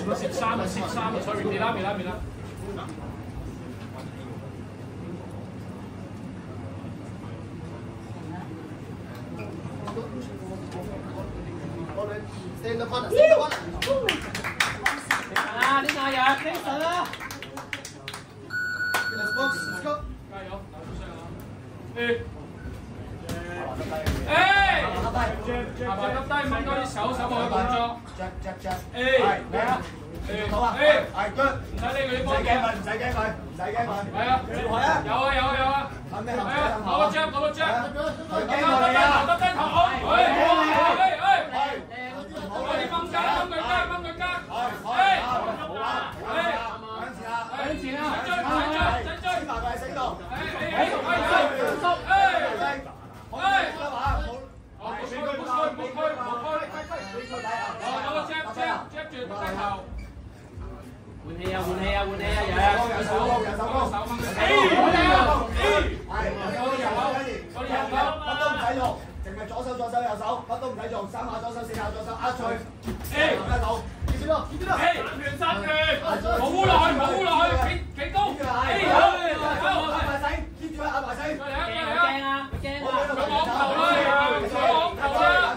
13 sorry 未啦。 Stay in the corner. 啊，你哪有？你神啊！ Let's go. 加油，打出聲啊！下巴耷低，掹多啲手落去動作。 係 good。 唔使理佢啲波。 唔使驚佢。 係啊，有啊。攞個 jab，佢驚我哋啊！耷低頭，我哋掹佢加。向前啊！追！ 埋佢喺死度。 有個 jab 住耷低頭。 換氣啊！ 右手高。 係， 乜都唔使用，淨係左手右手，乜都唔使做，3下左手4下左手，壓住，得到，見到， 三拳，冇落去，企高， 壓埋死，keep 住佢壓埋死， 驚啊！ 往頭啦，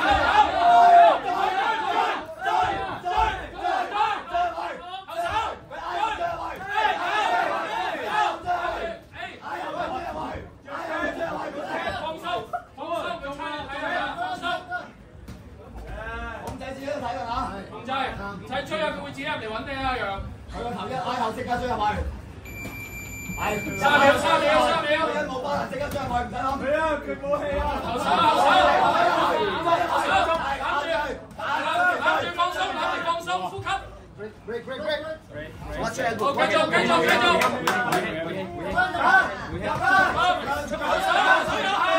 唔使追啊！佢會自己入嚟揾你啊，楊。 佢個頭一嗌後即刻追入去。係。 3秒。 一冇巴即刻追入去，唔使諗。 係啊，佢冇氣啊。 後手。攬住放鬆，呼吸。 Break。Watch it. 好，繼續。